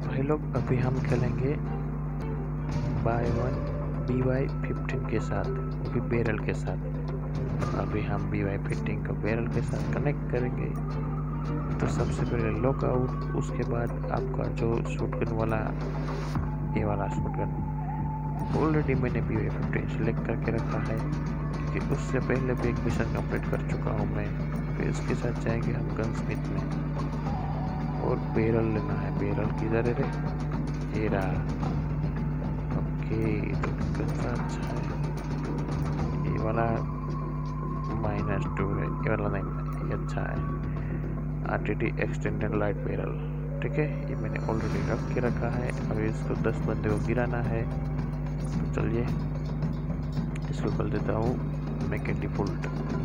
भाई लोग अभी हम खेलेंगे BY15 के साथ, वो भी बैरल के साथ। अभी हम BY15 को बैरल के साथ कनेक्ट करेंगे। तो सबसे पहले लॉक आउट, उसके बाद आपका जो शॉटगन वाला ये वाला शॉटगन ऑलरेडी मैंने BY15 सेलेक्ट करके रखा है, क्योंकि उससे पहले भी एक मिशन कंप्लीट कर चुका हूँ मैं। तो इसके साथ जाएंगे हम गनस्मिथ में और बैरल लेना है। बैरल किधर है रे? ये रहा। ओके, तो कितना अच्छा है ये वाला। -2 है ये वाला, नहीं ये अच्छा है। RTT एक्सटेंडेड लाइट बैरल, ठीक है, ये मैंने ऑलरेडी रख के रखा है। अभी इसको 10 बंदे को गिराना है। तो चलिए इसको कर देता हूँ मैं के डिफॉल्ट।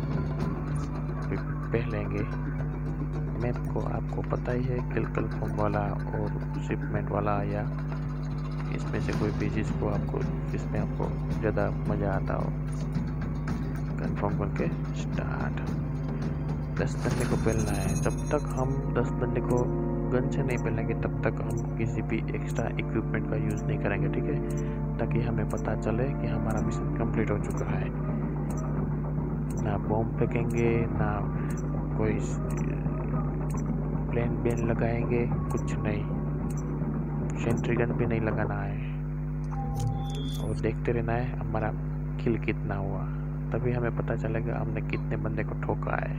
पहलेंगे मैप को, आपको पता ही है, किल कन्फर्म वाला और शिपमेंट वाला, या इसमें से कोई भी जिसको आपको जिसमें आपको ज़्यादा मज़ा आता हो। कन्फर्म करके स्टार्ट। 10 बंदे को पहलना है। जब तक हम 10 बंदे को गन से नहीं पहलेंगे तब तक हम किसी भी एक्स्ट्रा इक्विपमेंट का यूज़ नहीं करेंगे, ठीक है, ताकि हमें पता चले कि हमारा मिशन कंप्लीट हो चुका है। ना बॉम्ब फेंकेंगे, ना कोई प्लेन बेन लगाएंगे, कुछ नहीं। सेंट्री गन भी नहीं लगाना है और देखते रहना है हमारा किल कितना हुआ, तभी हमें पता चलेगा हमने कितने बंदे को ठोका है।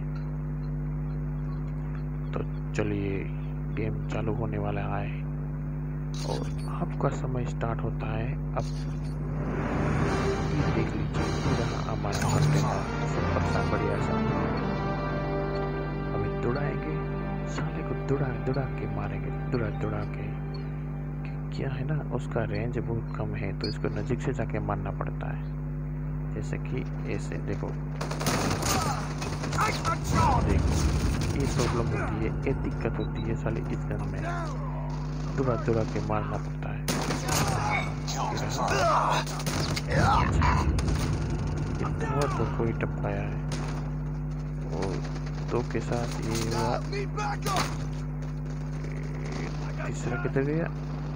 तो चलिए गेम चालू होने वाला है और आपका समय स्टार्ट होता है। अब देख लीजिए हमारा सबसे बढ़िया सा। अभी दौड़ाएंगे साले को, दौड़ा के मारेंगे, दौड़ा के। क्या है ना, उसका रेंज बहुत कम है तो इसको नज़दीक से जाके मारना पड़ता है। जैसे कि ऐसे देखो ये प्रॉब्लम होती है, ये दिक्कत होती है साले इस गन में। दौड़ा के मारना पड़ता है। इतना तो कोई टपकाया है और 2 के साथ ये हुआ। तीसरा किधर गया?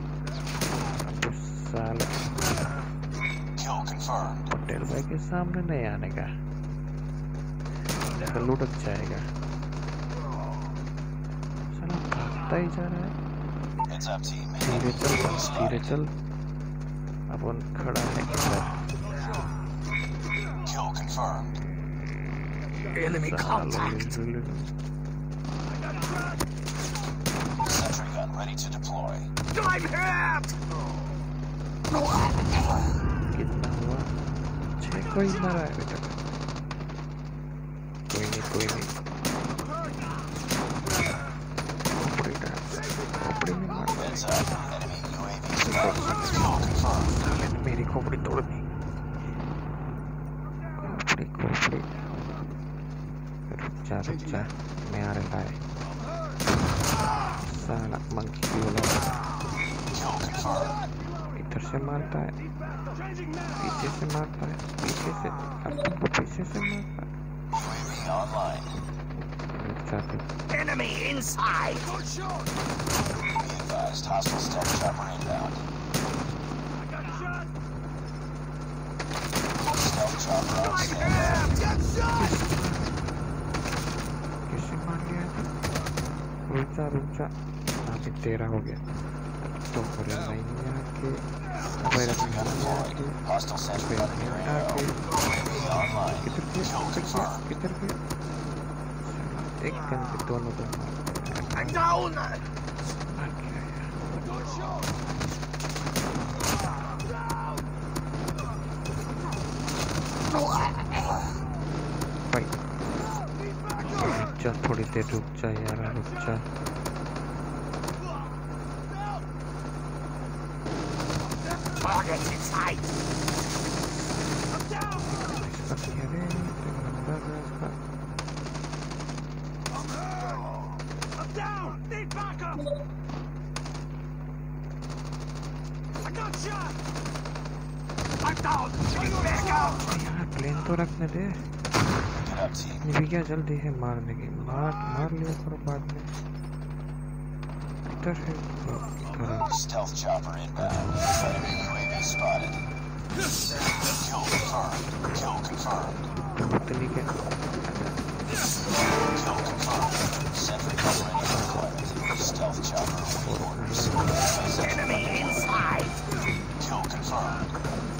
पटेल भाई के सामने नहीं आने का, लुढ़क जाएगा। साला भागता ही जा रहा है। धीरे चल। अपन खड़ा है इधर। Enemy contact. Sentry gun ready to deploy. I'm hit. कितना हुआ? 6 कोई मारा है बेटा। कोई नहीं। खोपड़ी में मार। मेरी खोपड़ी तोड़ दी। खोपड़ी। रुक जा, मैं आ रहा है। साला मंकी वाला इधर से मारता है, पीछे से मारता है, पीछे से मारता है। Enemy inside. Hostile stealth chopper inbound. Stealth chopper on standby. किसे मार गया? रुक जा। अभी 13 हो गया। तो पूरे नहीं आके Hostile sentry gun in your AO. Online. किधर गया? एक गन पे दोनों को I'm down. चल थोड़ी देर रुक जा यार, रुक जा। Target in sight. I'm down. Need backup. I got shot. I'm down. Need backup. यार प्लेन तो रखने दे। ये भी क्या जल्दी है मारने की? मार लिया करो बाद में। इधर है Stealth chopper inbound. Enemy UAV spotted. Kill confirmed. Kill confirmed. Kill confirmed. Sentry gun ready for deployment. Stealth chopper awaiting orders. Enemy inside. Kill confirmed.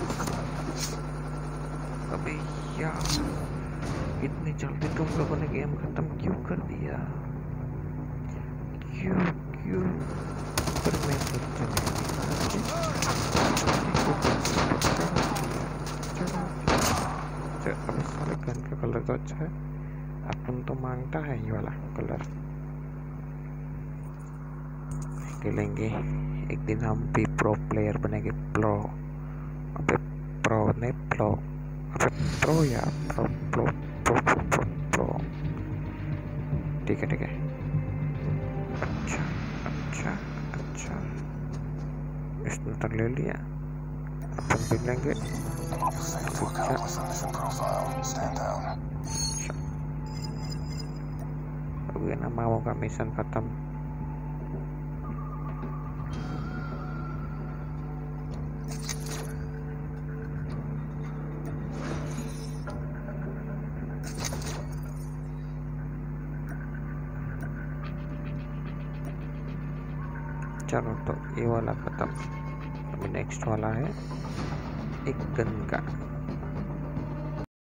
अबे यार इतनी जल्दी तुम लोगों ने गेम खत्म क्यों कर दिया? क्यों पर मैं अबे सारे गन का कलर तो अच्छा है, अपन तो मांगता है ये वाला कलर। खेलेंगे एक दिन हम भी प्रो प्लेयर बनेंगे। प्रो अबे प्रो नहीं प्रो, अबे प्रो यार pro pro pro pro pro pro. ठीक है अच्छा इसने तो ले लिया, अपन भी लेंगे। हो गया ना मामू का मिशन खत्म। चलो तो ये वाला खत्म। अभी नेक्स्ट वाला है एक गन का।